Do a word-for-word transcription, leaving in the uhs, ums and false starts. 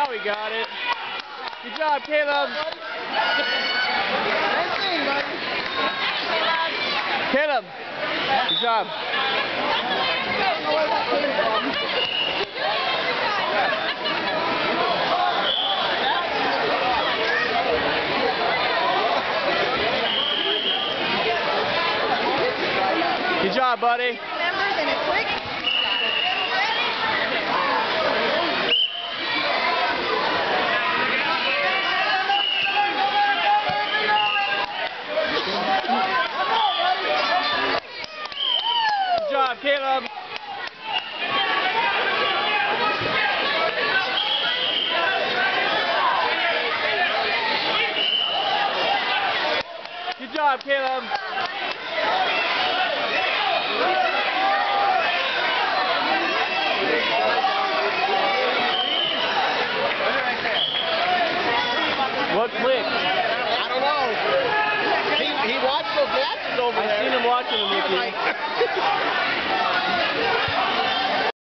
Now we got it. Good job, Kaleb. Nice thing, buddy. Kaleb. Good job. Good job, buddy. Remember, then a quick. Good job, Kaleb. Good job, Kaleb. What clicked? I don't know. He, he watched those matches over I there. seen him watching them with you. Like